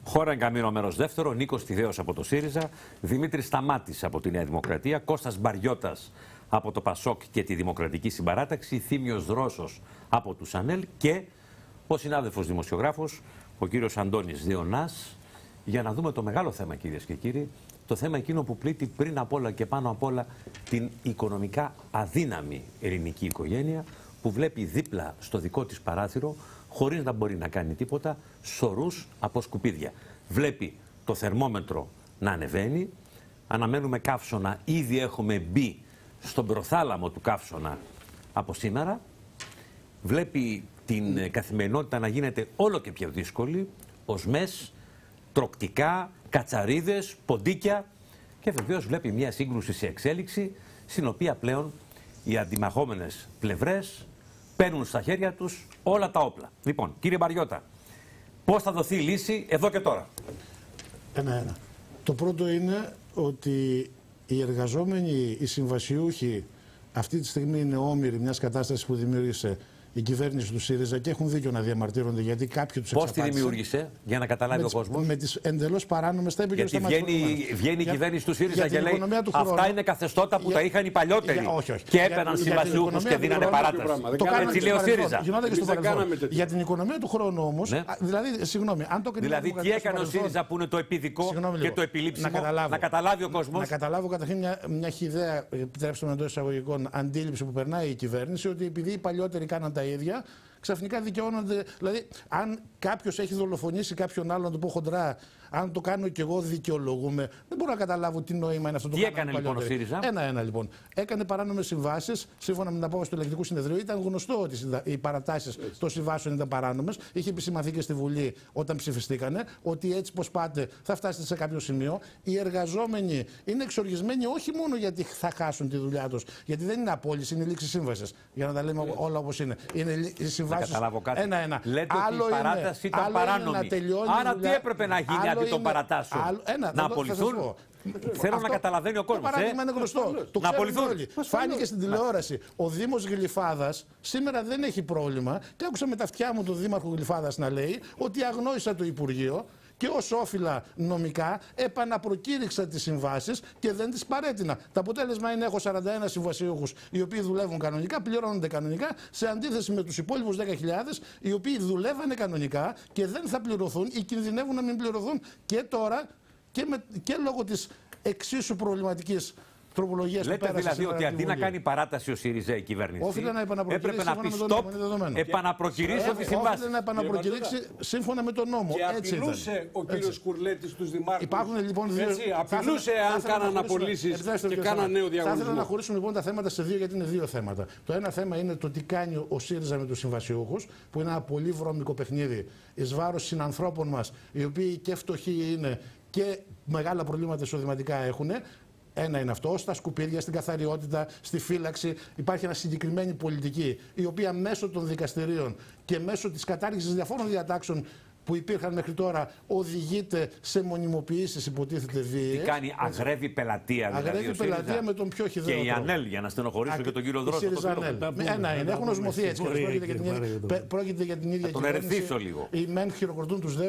Χώρα Εγκαμίνο μέρος δεύτερο, Νίκος Τιδέος από το ΣΥΡΙΖΑ, Δημήτρης Σταμάτης από τη Νέα Δημοκρατία, Κώστας Μπαριώτας από το ΠΑΣΟΚ και τη Δημοκρατική Συμπαράταξη, Θήμιος Δρόσος από τους ΑΝΕΛ και ο συνάδελφος δημοσιογράφος, ο κύριος Αντώνης Διονάς, για να δούμε το μεγάλο θέμα, κυρίες και κύριοι, το θέμα εκείνο που πλήττει πριν απ' όλα και πάνω απ' όλα την οικονομικά αδύναμη ελληνική οικογένεια, που βλέπει δίπλα στο δικό της παράθυρο, χωρίς να μπορεί να κάνει τίποτα, σωρούς από σκουπίδια. Βλέπει το θερμόμετρο να ανεβαίνει, αναμένουμε καύσωνα, ήδη έχουμε μπει στον προθάλαμο του καύσωνα από σήμερα, βλέπει την καθημερινότητα να γίνεται όλο και πιο δύσκολη, οσμές, τροκτικά, κατσαρίδες, ποντίκια, και βεβαίως βλέπει μια σύγκρουση σε εξέλιξη, στην οποία πλέον οι αντιμαχόμενες πλευρές παίρνουν στα χέρια τους όλα τα όπλα. Λοιπόν, κύριε Μπαριώτα, πώς θα δοθεί λύση εδώ και τώρα? Ένα-ένα. Το πρώτο είναι ότι οι εργαζόμενοι, οι συμβασιούχοι, αυτή τη στιγμή είναι όμοιροι μιας κατάστασης που δημιούργησε η κυβέρνηση του ΣΥΡΙΖΑ και έχουν δίκιο να διαμαρτύρονται, γιατί κάποιοι τους εξαπάτησαν. Πώς τη δημιούργησε, για να καταλάβει ο κόσμος? Με τις εντελώς παράνομες, τα είπε και ο Σταμάτης. Βγαίνει η κυβέρνηση του ΣΥΡΙΖΑ και λέει αυτά είναι καθεστώτα που τα είχαν οι παλιότεροι. Όχι. Και έπαιρναν συμβασιούχους και δίνανε παράταση. Έτσι λέει ο ΣΥΡΙΖΑ. Για την οικονομία του χρόνου όμως, δηλαδή, συγγνώμη, αν το δηλαδή, τι έκανε ο ΣΥΡΙΖΑ που είναι το επιδικό και το επιλήψιμο, να καταλάβει ο κόσμος? Να καταλάβω καταρχήν μια χυδαία, επιτρέψτε με εντός εισαγωγικών, αντίληψη που περνάει η κυβέρνηση, ότι επειδή οι παλιότεροι κάναν τα ίδια, ξαφνικά δικαιώνονται. Δηλαδή, αν κάποιος έχει δολοφονήσει κάποιον άλλον, να του πω χοντρά, αν το κάνω κι εγώ, δικαιολογούμε. Δεν μπορώ να καταλάβω τι νόημα είναι αυτό το πράγμα. Τι έκανε λοιπόν ο ΣΥΡΙΖΑ? Ένα λοιπόν. Έκανε παράνομες συμβάσεις, σύμφωνα με την απόφαση του Ελεκτικού Συνεδρίου. Ήταν γνωστό ότι οι παρατάσεις των συμβάσεων ήταν παράνομες. Είχε επισημανθεί και στη Βουλή όταν ψηφιστήκανε ότι έτσι πως πάτε θα φτάσετε σε κάποιο σημείο. Οι εργαζόμενοι είναι εξοργισμένοι όχι μόνο γιατί θα χάσουν τη δουλειά τους, γιατί δεν είναι απόλυση, είναι λήξη σύμβασης. Για να τα λέμε όλα όπως είναι. Είναι οι συμβάσεις. Ένα-ένα. Λέτε ότι η παράταση ήταν παράνομη. Άρα τι έπρεπε να γίνει αντί των παρατάσεων? Να απολυθούν? Θέλω να καταλαβαίνει ο κόσμος. Το παράδειγμα είναι γνωστό. Το να απολυθούν. Φάνηκε στην τηλεόραση. Ο Δήμος Γλυφάδας σήμερα δεν έχει πρόβλημα και άκουσα με τα αυτιά μου τον Δήμαρχο Γλυφάδας να λέει ότι αγνόησα το Υπουργείο και ως όφυλα νομικά επαναπροκήρυξα τις συμβάσεις και δεν τις παρέτεινα. Το αποτέλεσμα είναι έχω 41 συμβασιούχους οι οποίοι δουλεύουν κανονικά, πληρώνονται κανονικά, σε αντίθεση με τους υπόλοιπους 10.000 οι οποίοι δουλεύανε κανονικά και δεν θα πληρωθούν ή κινδυνεύουν να μην πληρωθούν και τώρα και λόγω της εξίσου προβληματικής τροπολογίας που πέρασε. Λέτε δηλαδή ότι αντί να κάνει παράταση ο ΣΥΡΙΖΑ η κυβέρνηση, έπρεπε να πει stop, επαναπροκυρίσω τη συμβάση. Όφιλε να επαναπροκηρύξει σύμφωνα με τον νόμο. Και απειλούσε ο κύριος Κουρλέτης τους δημάρχους. Υπάρχουν λοιπόν δύο. Απειλούσε αν κάναν απολύσεις και κάναν νέο διαγωνισμό. Θα ήθελα να χωρίσουμε λοιπόν τα θέματα σε δύο, γιατί είναι δύο θέματα. Το ένα θέμα είναι το τι κάνει ο ΣΥΡΙΖΑ με τους συμβασιούχους, που είναι ένα πολύ βρώμικο παιχνίδι εις βάρος συνανθρώπων μας, οι οποίοι και φτωχοί είναι και μεγάλα προβλήματα εισοδηματικά έχουν. Ένα είναι αυτό, στα σκουπίδια, στην καθαριότητα, στη φύλαξη. Υπάρχει μια συγκεκριμένη πολιτική, η οποία μέσω των δικαστηρίων και μέσω της κατάργησης διαφόρων διατάξεων που υπήρχαν μέχρι τώρα οδηγείται σε μονιμοποιήσεις, υποτίθεται βίαιες. Τι κάνει, αγρεύει πελατεία δηλαδή? Αγρεύει πελατεία με τον πιο χυδαίο τρόπο. Και η τρόπο. ΑΝΕΛ, για να στενοχωρήσω και τον κύριο Δρόσο. Ένα είναι, έχουν οσμωθεί έτσι. Πρόκειται για την ίδια κυβέρνηση. Τον ερεθίσω λίγο. Οι μεν χειροκροτούν τους δε.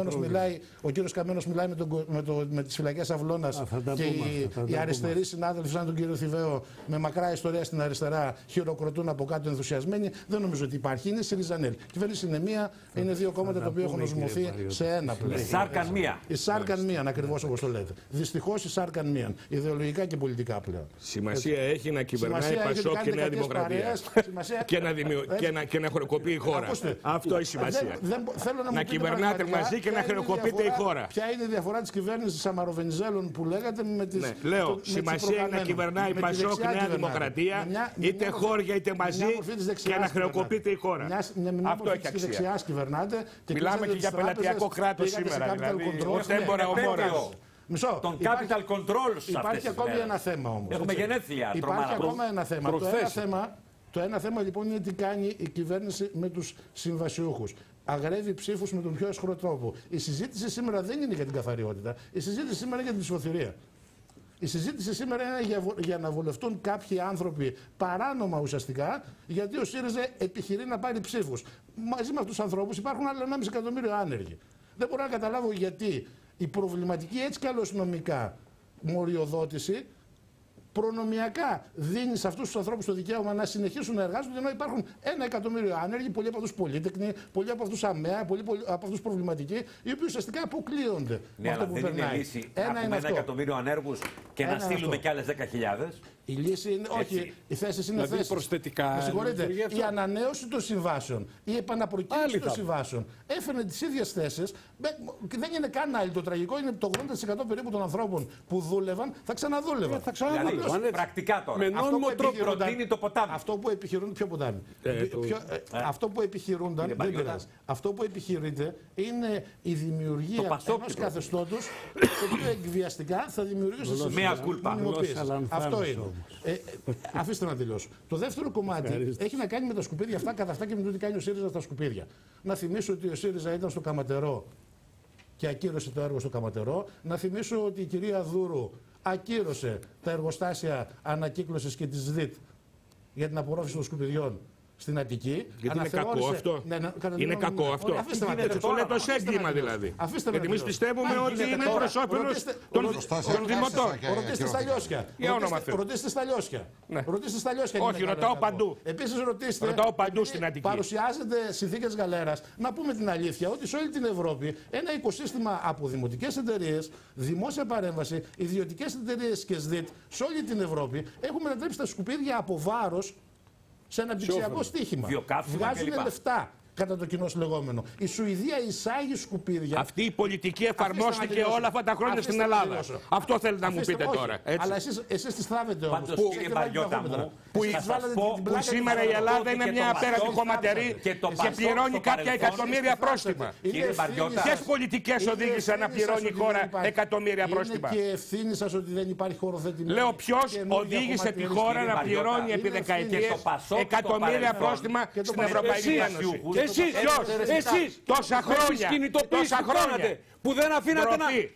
Ο κύριος Καμένος μιλάει με τις φυλακές Αυλώνας και οι αριστεροί συνάδελφοι, σαν τον κύριο Θηβαίο, με μακρά ιστορία στην αριστερά, χειροκροτούν από κάτω ενθουσιασμένοι. Δεν νομίζω ότι υπάρχει. Είναι ΣΥΡΙΖΑ-ΑΝΕΛ. Η κυβέρνηση είναι μία, είναι δύο κόμματα τα οποία έχουν οσμωθεί σε ένα πλαίσιο. Η σάρκαν μία. Η σάρκαν μίαν, ακριβώς όπως το λέτε. Δυστυχώς η σάρκαν μίαν. Ιδεολογικά και πολιτικά πλέον. Σημασία έχει να κυβερνάει ΠΑΣΟΚ και Νέα Δημοκρατία. Και να χρεοκοπεί η χώρα. Αυτό έχει σημασία. Να κυβερνάτε μαζί και να χρεοκοπείτε η χώρα. Ποια είναι η διαφορά της κυβέρνησης Σαμαροβενιζέλων που λέγατε με τις. Λέω, σημασία είναι να κυβερνάει ΠΑΣΟΚ και Νέα Δημοκρατία, είτε χώρια είτε μαζί, και να χρεοκοπείτε η χώρα. Αυτό έχει αξία. Μιλάμε και για πελατειακό κράτος σήμερα. Μισό. Τον capital control. Υπάρχει ακόμη ένα θέμα όμως. Έχουμε γενέθλια. Υπάρχει ακόμα ένα θέμα. Το ένα θέμα λοιπόν είναι τι κάνει η κυβέρνηση με τους συμβασιούχους. Αγρεύει ψήφους με τον πιο αισχρό τρόπο. Η συζήτηση σήμερα δεν είναι για την καθαριότητα. Η συζήτηση σήμερα είναι για την ψηφοθυρία. Η συζήτηση σήμερα είναι για να βολευτούν κάποιοι άνθρωποι παράνομα ουσιαστικά, γιατί ο ΣΥΡΙΖΑ επιχειρεί να πάρει ψήφους. Μαζί με αυτούς τους ανθρώπους υπάρχουν άλλα 1,5 εκατομμύριο άνεργοι. Δεν μπορώ να καταλάβω γιατί η προβληματική έτσι καλώς νομικά μοριοδότηση προνομιακά δίνει σε αυτούς τους ανθρώπους το δικαίωμα να συνεχίσουν να εργάζονται, ενώ υπάρχουν 1 εκατομμύριο άνεργοι, πολλοί από αυτούς πολύτεκνοι, πολλοί από αυτούς αμαία, πολλοί από αυτούς προβληματικοί, οι οποίοι ουσιαστικά αποκλείονται. Ναι, αλλά δεν είναι λύση να έχουμε 1 εκατομμύριο ανέργους και να στείλουμε κι άλλες 10.000. Η λύση είναι, όχι, οι θέσεις είναι θέσεις. Προσθετικά. Η ανανέωση των συμβάσεων, η επαναπροκήρυξη των συμβάσεων έφερε τις ίδιες θέσεις. Δεν είναι καν άλλη. Το τραγικό είναι το 80% περίπου των ανθρώπων που δούλευαν θα ξαναδούλευαν. Δηλαδή, πρακτικά τώρα. Με νόμιμο τρόπο προτείνει το ποτάμι. Αυτό που επιχειρούν. Ποιο ποτάμι? Αυτό που επιχειρούνταν. Δεν πειράζει. Αυτό που επιχειρείται είναι η δημιουργία ενός καθεστώτος το οποίο εκβιαστικά θα δημιουργήσει μία κούλπα. Αυτό είναι. Αφήστε να τελειώσω. Το δεύτερο κομμάτι έχει να κάνει με τα σκουπίδια αυτά, κατά αυτά και με το τι κάνει ο ΣΥΡΙΖΑ στα σκουπίδια. Να θυμίσω ότι ο ΣΥΡΙΖΑ ήταν στο Καματερό και ακύρωσε το έργο στο Καματερό. Να θυμίσω ότι η κυρία Δούρου ακύρωσε τα εργοστάσια ανακύκλωσης και της ΔΙΤ για την απορρόφηση των σκουπιδιών στην Αττική. Γιατί είναι κακό αυτό. Είναι κακό αυτό. Το λέτε ως έγκλημα δηλαδή. Γιατί εμείς πιστεύουμε ότι είναι προς όφελος των δημοτών. Ρωτήστε στα Λιώσια. Ρωτήστε στα Λιώσια. Όχι, ρωτάω παντού. Επίσης ρωτήστε. Ρωτάω παντού στην Αττική. Παρουσιάζεται συνθήκες γαλέρας. Να πούμε την αλήθεια ότι σε όλη την Ευρώπη ένα οικοσύστημα από δημοτικές εταιρείες, δημόσια παρέμβαση, ιδιωτικές εταιρείες και ΣΔΙΤ σε όλη την Ευρώπη έχουν μετατρέψει τα σκουπίδια από βάρος σε αναπτυξιακό στοίχημα. Βγάζουν λεφτά κατά το κοινό λεγόμενο. Η Σουηδία εισάγει σκουπίδια. Αυτή η πολιτική εφαρμόστηκε όλα αυτά τα χρόνια στην Ελλάδα. Αυτό θέλετε να μου πείτε τώρα. Αλλά εσείς τις θάβετε όμως. Που σήμερα η Ελλάδα είναι μια απέραντη χωματερή και πληρώνει κάποια εκατομμύρια πρόστιμα. Ποιες πολιτικές οδήγησαν να πληρώνει η χώρα εκατομμύρια πρόστιμα? Είναι και ευθύνη σας ότι δεν υπάρχει χωροθετημένη. Λέω ποιος οδήγησε τη χώρα να πληρώνει επί δεκαετίες εκατομμύρια πρόστιμα στην Ευρωπαϊκή Ένωση? Εσείς τόσα χρόνια που δεν αφήνατε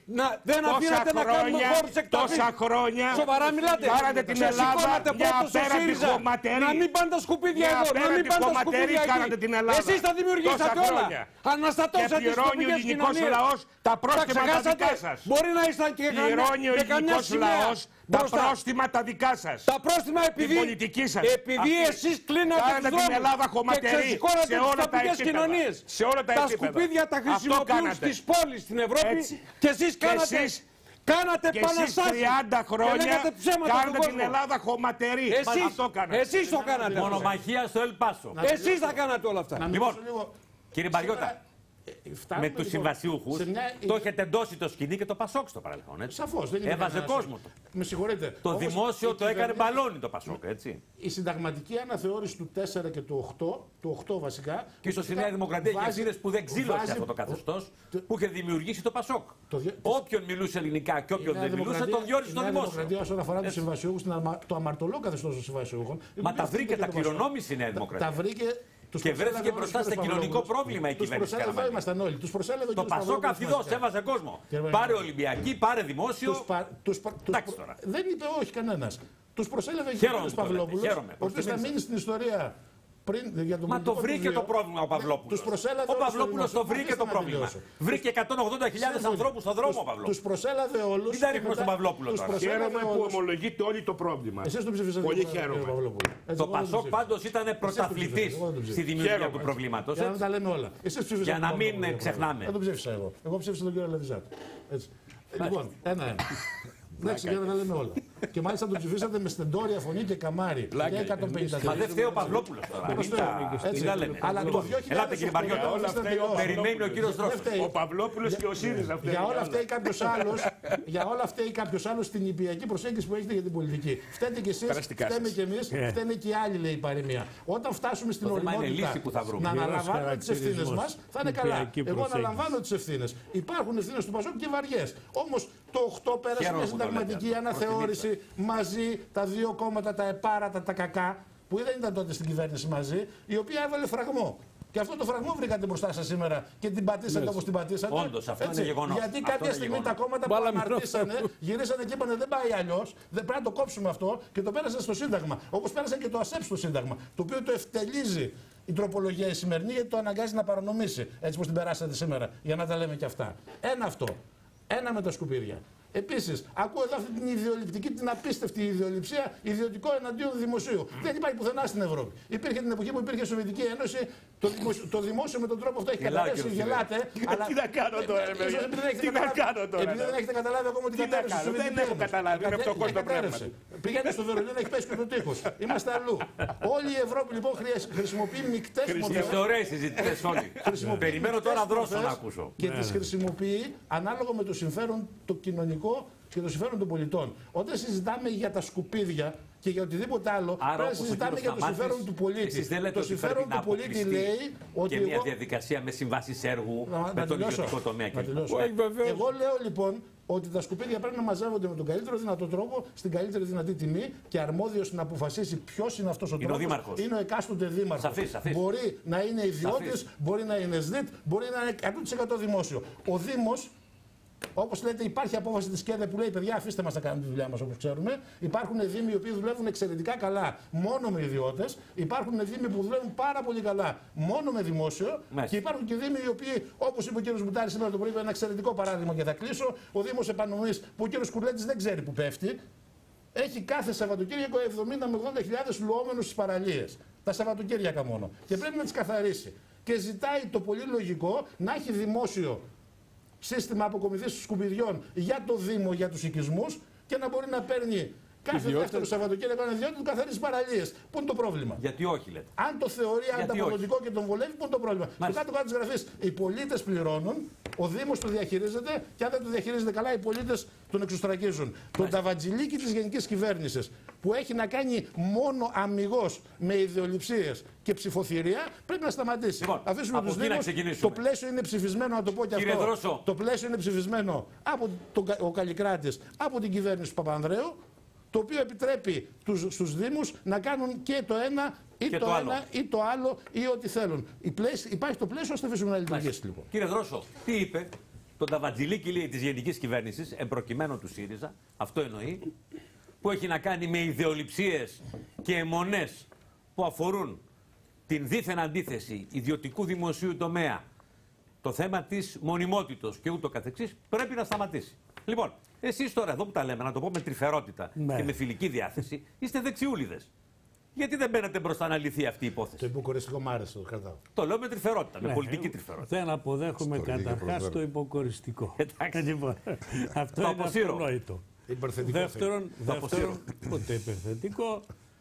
να κάνουμε χώρους εκταφής. Τόσα χρόνια σοβαρά μιλάτε. Κάνατε την Ελλάδα μια απέραντη χωματερή. Να μην πάνε τα σκουπίδια εδώ. Να μην πάνε τα σκουπίδια εκεί. Εσείς τα δημιουργήσατε όλα. Αναστατώσατε τις τοπικές κοινωνίες. Τα πρόστιμα τα δικά σας. Μπορεί να ήσταν και πληρώνει ο ελληνικός λαός τα πρόστιμα τα δικά σας. Τα πρόστιμα επειδή εσείς κλείνατε τους δρόμους και ξεσηκώνατε τις τοπικές κοινωνίες. Τα σκουπίδια τα χρησιμοποιούν στις πόλεις στην Ευρώπη και εσείς κάνατε επαναστάσεις. 30 χρόνια κάνατε την Ελλάδα χωματερή. Εσείς το κάνατε. Μονομαχία στο Ελπάσο. Εσείς τα κάνατε όλα αυτά. Λοιπόν, κύριε Μπαριώτα, με τους συμβασιούχους το έχετε εντώσει το σκηνή και το Πασόκ στο παρελθόν. Σαφώς. Έβαζε κόσμο. Με συγχωρείτε. Το δημόσιο το έκανε μπαλόνι το Πασόκ, έτσι. Η συνταγματική αναθεώρηση του 4 και του 8, του 8 βασικά. Και ίσως η Νέα Δημοκρατία είχε ευθύνες που δεν ξύλωσε αυτό το καθεστώς που είχε δημιουργήσει το Πασόκ. Όποιον μιλούσε ελληνικά και όποιον δεν μιλούσε, τον διόρισε στο δημόσιο. Η Νέα Δημοκρατία, όσον αφορά τους συμβασιούχους, το αμαρτωλό καθεστώς των συμβασιούχων. Μα τα βρήκε, τα κληρονόμησε η Νέα Δημοκρατία. Και βρέθηκε μπροστά σε κοινωνικό πρόβλημα η κυβέρνηση. Εδώ ήμασταν όλοι. Το Πασόκ αυθιδός έβαζε κόσμο. Πάρε Ολυμπιακή, πάρε δημόσιο. Εντάξει τώρα. Δεν είπε όχι κανένας. Τους προσέλευε ο κ. Παυλόπουλος, ο οποίος θα μείνει στην ιστορία. Μα το βρήκε το πρόβλημα ο Παυλόπουλος. Ο Παυλόπουλος το βρήκε το πρόβλημα. Βρήκε 180.000 ανθρώπους στον δρόμο ο Παυλόπουλος. Τους προσέλαβε όλους. Μην τα ρίχνω στον Παυλόπουλο τώρα. Χαίρομαι που ομολογείτε όλοι το πρόβλημα. Εσείς το ψηφίσατε. Πολύ χαίρομαι. Το Πασόκ πάντως ήταν πρωταθλητής στη δημιουργία του προβλήματος. Για να τα λέμε όλα. Για να μην ξεχνάμε. Δεν το ψήφισα εγώ. Εγώ ψήφισα τον κύριο Λεβιζάκη. Λοιπόν, ένα. Εντάξει, για να τα λέμε όλα. Και μάλιστα τον ψηφίσατε με στεντόρια φωνή και καμάρι. Μα δεν φταίει ο Παυλόπουλος τώρα. Έτσι τα λέμε. Αλλά το 2008. Ελάτε κύριε Μπαριώτα. Περιμένει ο κύριος Δρόσος. Ο Παυλόπουλος και ο ΣΥΡΙΖΑ. Για όλα φταίει κάποιος άλλος στην νηπιακή προσέγγιση που έχετε για την πολιτική. Φταίτε κι εσείς, φταίμε κι εμείς, φταίνε κι οι άλλοι, λέει η παροιμία. Όταν φτάσουμε στην οριμότητα να αναλαμβάνουμε τις ευθύνες μας, θα είναι καλά. Εγώ αναλαμβάνω τις ευθύνες. Υπάρχουν ευθύνες του Πασόκ και βαριές. Όμως το 8 πέρασε μια συνταγματική αναθεώρηση μαζί, τα δύο κόμματα, τα επάρατα, τα κακά, που δεν ήταν τότε στην κυβέρνηση μαζί, η οποία έβαλε φραγμό. Και αυτό το φραγμό βρήκατε μπροστά σας σήμερα και την πατήσατε όπως την πατήσατε. Όντως, αυτό είναι γεγονός. Γιατί κάποια στιγμή τα κόμματα που αμαρτήσανε, γυρίσανε και είπανε δεν πάει αλλιώς, δεν πρέπει να το κόψουμε αυτό και το πέρασαν στο Σύνταγμα. Όπως πέρασαν και το ΑΣΕΠ στο Σύνταγμα, το οποίο το ευτελίζει η τροπολογία η σημερινή, γιατί το αναγκάζει να παρανομήσει. Έτσι πως την περάσατε σήμερα, για να τα λέμε και αυτά. Ένα αυτό. Ένα με τα σκουπίδια. Επίσης, ακούω εδώ αυτή την ιδεολειπτική, την απίστευτη ιδεολειψία, ιδιωτικό εναντίον δημοσίου. Δεν υπάρχει πουθενά στην Ευρώπη. Υπήρχε την εποχή που υπήρχε η Σοβιετική Ένωση, το δημόσιο με τον τρόπο αυτό έχει καταρρεύσει. Γελάτε. Αλλά τι να κάνω τώρα, τι να κάνω τώρα. Επειδή δεν έχετε καταλάβει ακόμα τι κατάρρευσε. Δεν έχω καταλάβει. Είναι φτωχό το πνεύμα. Πηγαίνετε στο Βερολίνο, έχει πέσει και το τείχος. Είμαστε αλλού. Όλη η Ευρώπη λοιπόν χρησιμοποιεί μεικτές μορφές. Ωραίες συζητητές όλοι. Περιμένω τώρα δρόσο να ακούσω. Και τις χρησιμοποιεί ανάλογα με το συμφέρον το κοινωνικό και το συμφέρον των πολιτών. Όταν συζητάμε για τα σκουπίδια και για οτιδήποτε άλλο, πρέπει να συζητάμε για το συμφέρον του πολίτη. Το συμφέρον του πολίτη λέει ότι. Και μια διαδικασία με συμβάσεις έργου με τον ιδιωτικό τομέα. Εγώ λέω λοιπόν ότι τα σκουπίδια πρέπει να μαζεύονται με τον καλύτερο δυνατό τρόπο, στην καλύτερη δυνατή τιμή και αρμόδιος να αποφασίσει ποιος είναι αυτός ο τρόπος. Είναι ο εκάστοτε δήμαρχος. Μπορεί να είναι ιδιώτης, μπορεί να είναι ΣΔΙΤ, μπορεί να είναι 100% δημόσιο. Ο Δήμος. Όπως λέτε, υπάρχει απόφαση της ΚΕΔΕ που λέει: παιδιά, αφήστε μας να κάνουμε τη δουλειά μας όπως ξέρουμε. Υπάρχουν δήμοι οι οποίοι δουλεύουν εξαιρετικά καλά μόνο με ιδιώτες. Υπάρχουν δήμοι που δουλεύουν πάρα πολύ καλά μόνο με δημόσιο. Και υπάρχουν και δήμοι οι οποίοι, όπως είπε ο κ. Μπουτάρης σήμερα το πρωί, ένα εξαιρετικό παράδειγμα και θα κλείσω. Ο Δήμος Επανομής, που ο κ. Κουρλέτης δεν ξέρει που πέφτει, έχει κάθε Σαββατοκύριακο 70 με 80.000 λουόμενους στις παραλίες. Τα Σαββατοκύριακα μόνο. Και πρέπει να τις καθαρίσει. Και ζητάει το πολύ λογικό να έχει δημόσιο σύστημα αποκομιδής σκουπιδιών για το Δήμο, για τους οικισμούς και να μπορεί να παίρνει κάθε δεύτερο Σαββατοκύριακο ένα ιδιότητα του καθαρίσει παραλίες. Πού είναι το πρόβλημα? Γιατί όχι, λέτε. Αν το θεωρεί ανταποδοτικό και τον βολεύει, πού είναι το πρόβλημα? Στο κάτω-κάτω της γραφής, οι πολίτες πληρώνουν, ο Δήμος το διαχειρίζεται και αν δεν το διαχειρίζεται καλά, οι πολίτες τον εξωστρακίζουν. Τον ταβατζιλίκι της γενικής κυβέρνησης που έχει να κάνει μόνο αμιγώς με ιδεολειψίες και ψηφοθυρία πρέπει να σταματήσει. Λοιπόν, αφήσουμε τους Δήμους. Το πλαίσιο είναι ψηφισμένο, να το πω και αυτό. Δρόσο. Το πλαίσιο είναι ψηφισμένο από ο Καλλικράτης, από την κυβέρνηση του Παπανδρέου, το οποίο επιτρέπει στους Δήμους να κάνουν και το ένα ή το ένα ή το άλλο ή ό,τι θέλουν. Υπάρχει το πλαίσιο, ώστε αφήσουμε να λειτουργήσει λοιπόν. Κύριε Δρόσο, τι είπε? Το ταβατζιλίκι, λέει, της γενικής κυβέρνησης, εμπροκειμένου του ΣΥΡΙΖΑ, αυτό εννοεί, που έχει να κάνει με ιδεολειψίες και αιμονές που αφορούν την δίθεν αντίθεση ιδιωτικού δημοσίου τομέα, το θέμα της μονιμότητος και ούτω καθεξής, πρέπει να σταματήσει. Λοιπόν, εσείς τώρα εδώ που τα λέμε, να το πω με τρυφερότητα και με φιλική διάθεση, είστε δεξιούλιδες. Γιατί δεν μπαίνετε μπροστά να λυθεί αυτή η υπόθεση? Το υποκοριστικό μ' άρεσε, το κρατάω. Το λέω με τρυφερότητα, με πολιτική τρυφερότητα. Δεν αποδέχομαι καταρχάς το υποκοριστικό. Αυτό είναι αυτονόητο. Δεύτερον, ούτε υπερθετικό,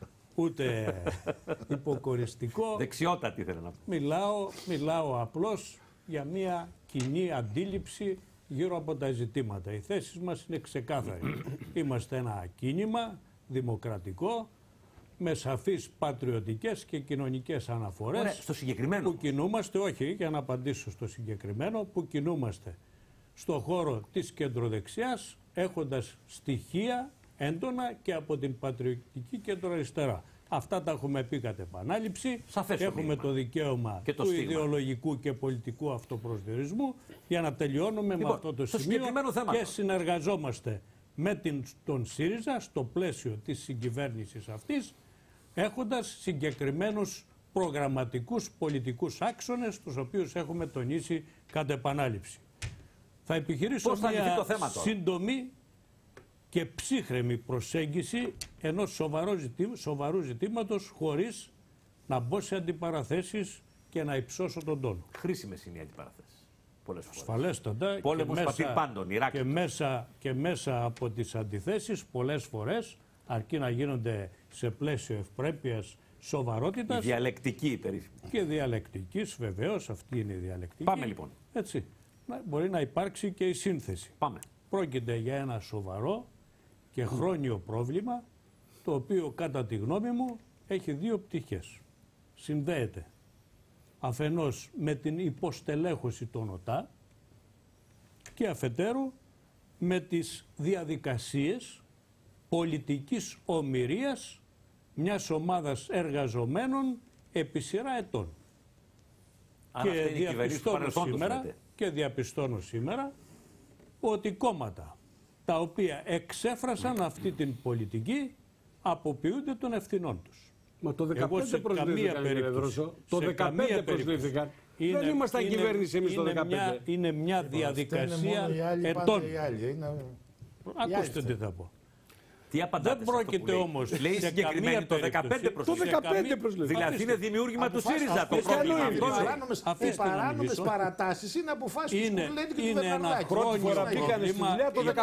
ούτε υποκοριστικό. Δεξιότητα τι ήθελα να πω. Μιλάω απλώς για μια κοινή αντίληψη γύρω από τα ζητήματα. Οι θέσεις μας είναι ξεκάθαροι. Είμαστε ένα κίνημα δημοκρατικό με σαφείς πατριωτικές και κοινωνικές αναφορές. Ωραία, στο συγκεκριμένο. Που κινούμαστε, όχι, για να απαντήσω στο συγκεκριμένο, που κινούμαστε στο χώρο της κεντροδεξιάς έχοντας στοιχεία έντονα και από την πατριωτική κεντροαριστερά. Αυτά τα έχουμε πει κατ' επανάληψη. Έχουμε το δικαίωμα του ιδεολογικού και πολιτικού αυτοπροσδιορισμού για να τελειώνουμε με αυτό το σημείο και συνεργαζόμαστε με τον ΣΥΡΙΖΑ στο πλαίσιο της συγκυβέρνησης αυτής, έχοντας συγκεκριμένους προγραμματικούς πολιτικούς άξονες, τους οποίους έχουμε τονίσει κατ' επανάληψη. Θα επιχειρήσω μια σύντομη και ψύχρεμη προσέγγιση ενός σοβαρού ζητήματος, χωρίς να μπω σε αντιπαραθέσεις και να υψώσω τον τόνο. Χρήσιμες είναι οι αντιπαραθέσεις. Πολλές φορές. Ασφαλέστατα. Πόλεμος πατήρ πάντων, και μέσα από τις αντιθέσεις πολλές φορές, αρκεί να γίνονται σε πλαίσιο ευπρέπειας, σοβαρότητας. Διαλεκτική περίφημη. Και διαλεκτικής, βεβαίως, αυτή είναι η διαλεκτική. Πάμε λοιπόν. Έτσι. Μπορεί να υπάρξει και η σύνθεση. Πάμε. Πρόκειται για ένα σοβαρό και χρόνιο πρόβλημα, το οποίο κατά τη γνώμη μου έχει δύο πτυχές. Συνδέεται αφενός με την υποστελέχωση των ΟΤΑ και αφετέρου με τις διαδικασίες πολιτικής ομηρίας μιας ομάδας εργαζομένων επί σειρά ετών. Και διαπιστώνω σήμερα ότι κόμματα τα οποία εξέφρασαν αυτή την πολιτική αποποιούνται των ευθυνών τους. Μα το 15 προσλήφθηκαν, κύριε Δρόσο. Το 15 προσλήφθηκαν. Δεν ήμασταν κυβέρνηση εμείς το 15. Είναι μια διαδικασία ετών. Ακούστε τι θα πω. Τι απαντάτε? Δεν πρόκειται όμως. Λέει συγκεκριμένη το 15 προσλήφθηκαν. Δηλαδή είναι δημιούργημα του ΣΥΡΙΖΑ το πρόβλημα. Οι παράνομες παρατάσεις είναι αποφάσεις του Κουρλέτη και του Βερναρδάκη. Πρώτη φορά πήγανε στη δουλειά το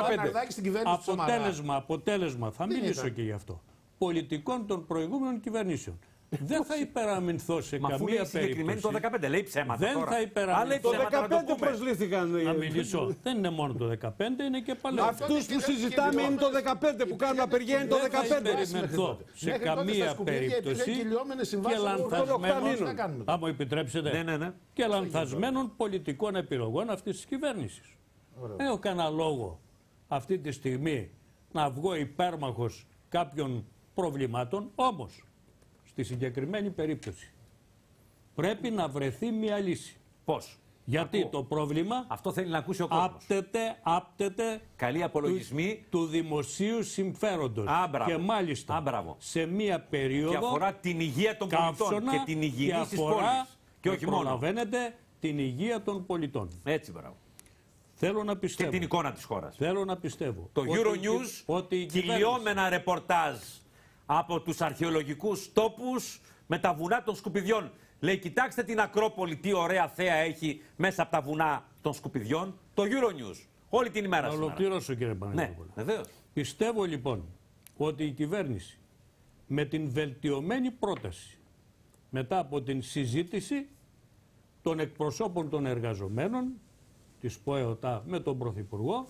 15. Αποτέλεσμα, θα μιλήσω και γι' αυτό, πολιτικών των προηγούμενων κυβερνήσεων. Δεν θα υπεραμεινθώ σε καμία περίπτωση. Συγκεκριμένη το 15, λέει ψέματα. Δεν θα υπεραμεινθώ. Το 15 προσλήφθηκαν. Να μιλήσω. Δεν είναι μόνο το 15, είναι και παλαιότερα. Αυτούς που συζητάμε είναι το 15 που κάνουν απεργία, είναι το 15. Δεν θα υπεραμεινθώ σε καμία περίπτωση και λανθασμένων, θα μου επιτρέψετε, και λανθασμένων πολιτικών επιλογών αυτής της κυβέρνησης. Έχω κανένα λόγο αυτή τη στιγμή να βγω υπέρμαχος κάποιων προβλημάτων, όμως στη συγκεκριμένη περίπτωση πρέπει να βρεθεί μια λύση. Πώς? Γιατί το πρόβλημα αυτό θέλει να ακούσει ο κόσμος. Άπτεται καλή απολογισμή του δημοσίου συμφέροντος. Και μάλιστα σε μια περίοδο και αφορά την υγεία των πολιτών και την υγιεινή της πόλης. Και όχι μόνο. Προλαβαίνετε την υγεία των πολιτών. Έτσι, μπράβο. Θέλω να πιστεύω. Και την εικόνα της χώρας. Θέλω να πιστεύω. Το Euronews, κυλιόμενα ρεπορτάζ από τους αρχαιολογικούς τόπους με τα βουνά των σκουπιδιών. Λέει, κοιτάξτε την Ακρόπολη, τι ωραία θέα έχει μέσα από τα βουνά των σκουπιδιών. Το Euronews. Όλη την ημέρα σήμερα. Να ολοκληρώσω, κύριε Παναγιώτοπουλε. Ναι, βεβαίως. Πιστεύω λοιπόν ότι η κυβέρνηση με την βελτιωμένη πρόταση μετά από την συζήτηση των εκπροσώπων των εργαζομένων της ΠΟΕΟΤΑ με τον Πρωθυπουργό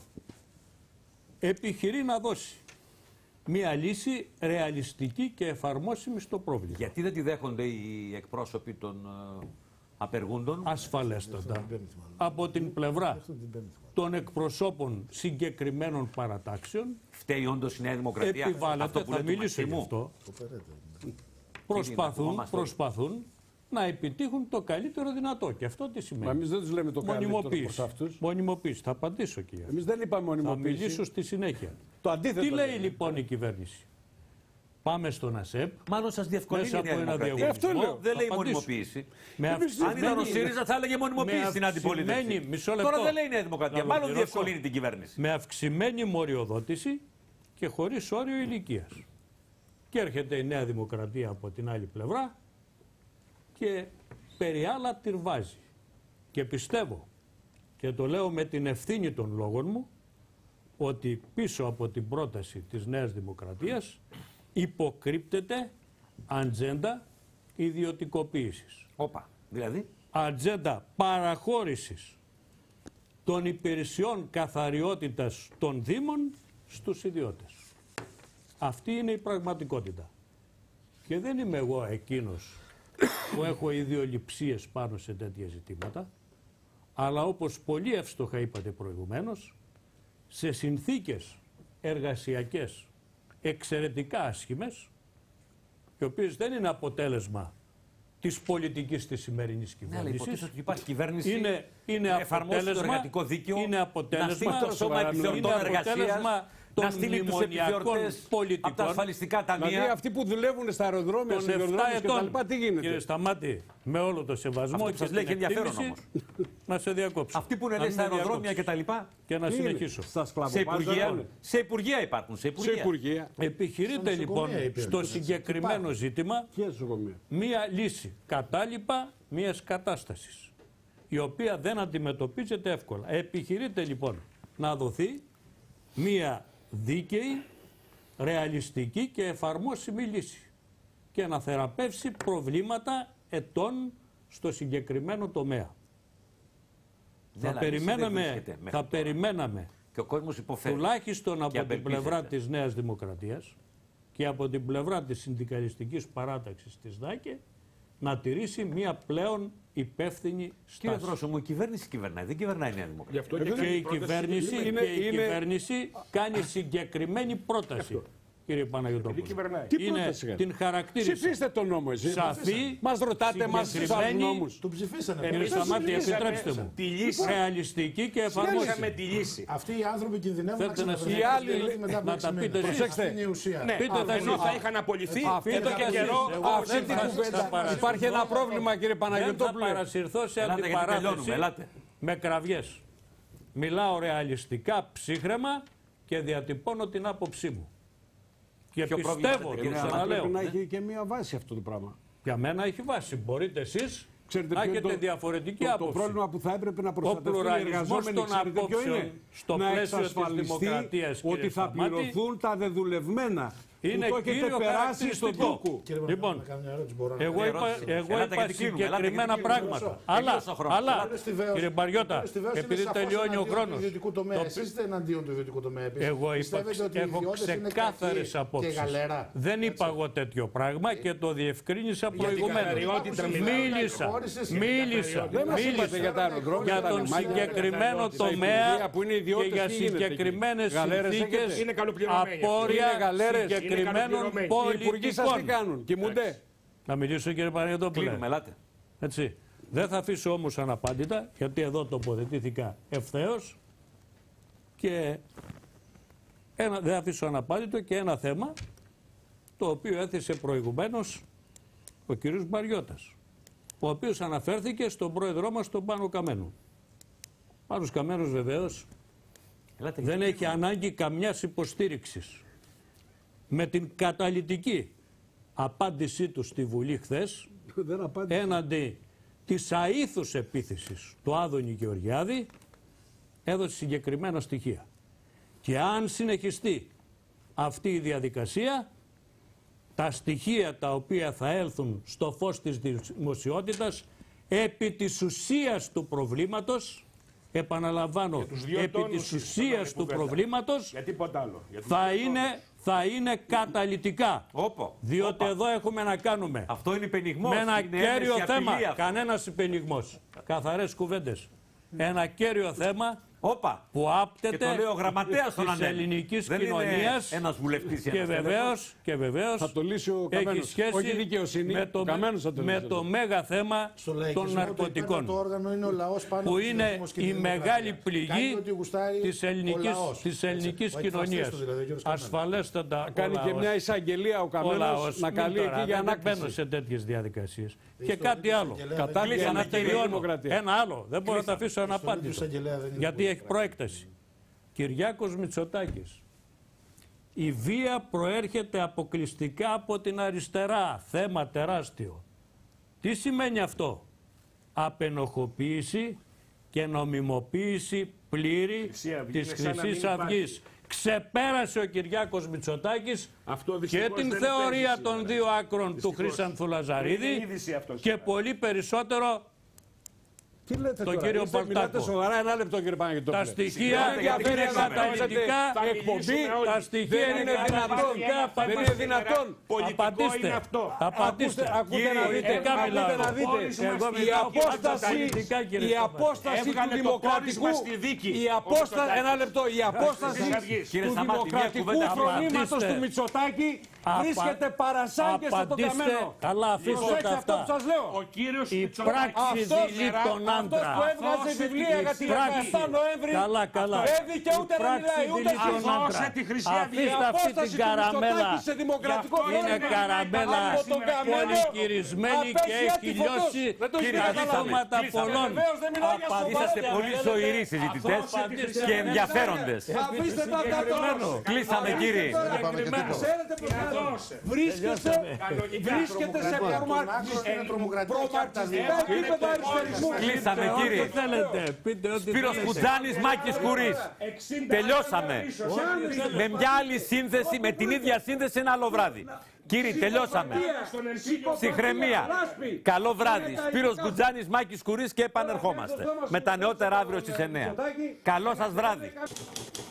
επιχειρεί να δώσει μια λύση ρεαλιστική και εφαρμόσιμη στο πρόβλημα. Γιατί δεν τη δέχονται οι εκπρόσωποι των απεργούντων? Ασφαλέστατα. Από την πλευρά των εκπροσώπων συγκεκριμένων παρατάξεων. Φταίει όντως η Νέα Δημοκρατία? Επιβάλλεται, θα μιλήσω γι' αυτό. Προσπαθούν να επιτύχουν το καλύτερο δυνατό. Και αυτό τι σημαίνει? Μα εμείς δεν τους λέμε το καλύτερο προς αυτούς. Μονιμοποίηση. Θα απαντήσω και εμείς δεν είπαμε μονιμοποίηση. Θα μιλήσω στη συνέχεια. Το αντίθετο. Τι λέει λοιπόν η κυβέρνηση? Πάμε στον ΑΣΕΠ. Μάλλον σας διευκολύνει η Νέα Δημοκρατία. Αυτό λέω. Δεν λέει μονιμοποίηση. Αν ήταν ο ΣΥΡΙΖΑ θα έλεγε μονιμοποίηση στην αντιπολίτευση. Τώρα δεν λέει η Νέα Δημοκρατία. Μάλλον διευκολύνει την κυβέρνηση. Με αυξημένη μοριοδότηση και χωρίς όριο ηλικίας. Και έρχεται η Νέα Δημοκρατία από την άλλη πλευρά και περί άλλα τυρβάζει. Και πιστεύω, και το λέω με την ευθύνη των λόγων μου, ότι πίσω από την πρόταση της Νέας Δημοκρατίας υποκρύπτεται ατζέντα ιδιωτικοποίησης. Όπα, δηλαδή? Ατζέντα παραχώρησης των υπηρεσιών καθαριότητας των Δήμων στους ιδιώτες. Αυτή είναι η πραγματικότητα. Και δεν είμαι εγώ εκείνος που έχω ιδιοληψίες πάνω σε τέτοια ζητήματα, αλλά όπως πολύ εύστοχα είπατε προηγουμένως, σε συνθήκες εργασιακές εξαιρετικά άσχημες, οι οποίες δεν είναι αποτέλεσμα της πολιτικής της σημερινής κυβέρνησης. Ναι, ότι υπάρχει κυβέρνηση είναι εφαρμόσει το εργατικό δίκαιο, είναι αποτέλεσμα, να στείλει το σώμα επιθεωρητών εργασίας, να στείλει τους επιθεωρητές από τα ασφαλιστικά ταμεία. Δηλαδή αυτοί που δουλεύουν στα αεροδρόμια, στους αεροδρόμιους και τα λοιπά, τι γίνεται? Κύριε Σταμάτη, με όλο το σεβασμό και σας λέει και ενδιαφέρον όμως. Να σε διακόψω. Αυτοί που είναι στα αεροδρόμια και τα λοιπά. Και να συνεχίσω. Σε υπουργεία υπάρχουν. Σε υπουργεία. Επιχειρείται λοιπόν στο συγκεκριμένο ζήτημα μία λύση κατάλοιπα μιας κατάστασης, η οποία δεν αντιμετωπίζεται εύκολα. Επιχειρείται λοιπόν να δοθεί μία δίκαιη, ρεαλιστική και εφαρμόσιμη λύση και να θεραπεύσει προβλήματα ετών στο συγκεκριμένο τομέα. Θα περιμέναμε και ο κόσμος υποφέρει, τουλάχιστον από την πλευρά της Νέας Δημοκρατίας και από την πλευρά της συνδικαλιστικής παράταξης της ΔΑΚΕ να τηρήσει μια πλέον υπεύθυνη στάση. Κύριε Δρόσο μου, η κυβέρνηση κυβερνάει, δεν κυβερνάει η Νέα Δημοκρατία. Και η κυβέρνηση κάνει συγκεκριμένη πρόταση. κύριε Παναγιωτόπουλο. Είναι την χαρακτήριση. Ψηφίστε τον νόμο εσείς. Σαφή, μας ρωτάτε εμάς τους άλλους νόμους. Το ψηφίσανε. Κύριε Σταμάτη, επιτρέψτε μου. Τη λύση. Ρεαλιστική και εφαρμόσιμη. Τη λύση. Αυτοί οι άνθρωποι κινδυνεύουν να ξαναβρεθούν. οι άλλοι να τα πείτε εσείς. Προσέξτε. Ενώ θα είχαν απολυθεί, πείτε και καιρό. Υπάρχει ένα πρόβλημα, κύριε Παναγιωτόπουλο. Θα παρασυρθώ σε αντιπαράθεση με κραυγές. Μιλάω ρεαλιστικά, ψύχραιμα και διατυπώνω την άποψή μου. Και πιστεύω, το ξαναλέω. Πρέπει να έχει και μία βάση αυτό το πράγμα. Για μένα έχει βάση. Μπορείτε εσείς να έχετε διαφορετική άποψη. Το πρόβλημα που θα έπρεπε να προστατευτούν οι εργαζόμενοι των απόψεων στο πλαίσιο της δημοκρατίας, ότι θα πληρωθούν τα δεδουλευμένα. Είναι το έχετε περάσει στον τούκο. Λοιπόν, εγώ είπα συγκεκριμένα πράγματα. Αλλά, κύριε Μπαριώτα, επειδή τελειώνει ο χρόνος. Εσείς είστε εναντίον του ιδιωτικού τομέα. Εγώ έχω ξεκάθαρες απόψεις. Δεν είπα εγώ τέτοιο πράγμα και το διευκρίνησα προηγουμένως. Μίλησα για τον συγκεκριμένο τομέα και για συγκεκριμένες συνθήκες απόρρια συγκεκριμένων πολιτικών. Κοιμούνται. Να μιλήσω, κύριε Παναγιωτόπουλε. Έτσι. Δεν θα αφήσω όμως αναπάντητα, γιατί εδώ τοποθετήθηκα ευθέως και δεν θα αφήσω αναπάντητο και ένα θέμα το οποίο έθεσε προηγουμένως ο κύριος Μπαριώτας, ο οποίος αναφέρθηκε στον πρόεδρό μας, τον Πάνο Καμένο. Πάνος Καμένος βεβαίως δεν έχει ανάγκη καμιάς υποστήριξης. Με την καταλυτική απάντησή του στη Βουλή χθες έναντι της αήθους επίθεσης του Άδωνη Γεωργιάδη έδωσε συγκεκριμένα στοιχεία. Και αν συνεχιστεί αυτή η διαδικασία, τα στοιχεία τα οποία θα έλθουν στο φως της δημοσιότητας επί της ουσίας του προβλήματος, επαναλαμβάνω, επί της ουσίας του προβλήματος θα είναι καταλυτικά. Διότι εδώ έχουμε να κάνουμε αυτό είναι υπενιγμός, με ένα κέριο θέμα. Κανένας υπενιγμός. Καθαρές κουβέντες. Ένα κέριο θέμα που άπτεται της ελληνικής κοινωνίας και βεβαίως θα το λύσει ο έχει σχέση με το μέγα θέμα των ναρκωτικών, που είναι η μεγάλη πληγή της ελληνικής κοινωνίας. Ασφαλέστατα κάνει και μια εισαγγελία ο Καμένος να καλεί εκεί για να μπαίνω σε τέτοιες διαδικασίες. Και κάτι άλλο. Ένα άλλο. Δεν μπορώ να το αφήσω αναπάντητο. Γιατί έχει προέκταση. Κυριάκος Μητσοτάκης. Η βία προέρχεται αποκλειστικά από την αριστερά. Θέμα τεράστιο. Τι σημαίνει αυτό? Απενοχοποίηση και νομιμοποίηση πλήρη της Χρυσής Αυγής. Ξεπέρασε ο Κυριάκος Μητσοτάκης και την θεωρία των δύο άκρων του Χρυσάνθου Λαζαρίδη και πολύ περισσότερο τον κύριο Πορτάκο. Σοβαρά, ένα λεπτό, κύριε Παναγιωτόπουλε. Τα στοιχεία είναι καταλυτικά. Τα στοιχεία είναι δυνατόν. Δεν είναι δυνατόν. Απαντήστε. Απαντήστε. Ακούτε να δείτε. Η απόσταση του δημοκρατικού. Ένα λεπτό. Η απόσταση του δημοκρατικού φρονήματος του Μητσοτάκη βρίσκεται παρασάγκες από τον Καμένο. Καλά, αφήστε τα αυτά. Η πράξη δηλεί τον άντρα. Αυτός που έβγαζε βιβλία για τη 17 Νοέμβρη δεν δικαιούται να μιλάει ούτε αφήστε αυτή την καραμέλα. Είναι καραμέλα πολυκυρισμένη και έχει λιώσει χρώματα πολλών. Είσαστε πολύ ζωηροί συζητητές και ενδιαφέροντες. Κλείσαμε, κύριε. Βρίσκεται σε τρομοκρατικά επίπεδα αριστερισμού. Κλείσαμε, κύριε. Σπύρος Κουτζάνης, Μάκης Κουρής. Τελειώσαμε. Με μια άλλη σύνθεση, με την ίδια σύνθεση ένα άλλο βράδυ. Κύριε, τελειώσαμε. Ψυχραιμία. Καλό βράδυ. Σπύρος Κουτζάνης, Μάκης Κουρής και επανερχόμαστε. Με τα νεότερα αύριο στις 9. Καλό σας βράδυ.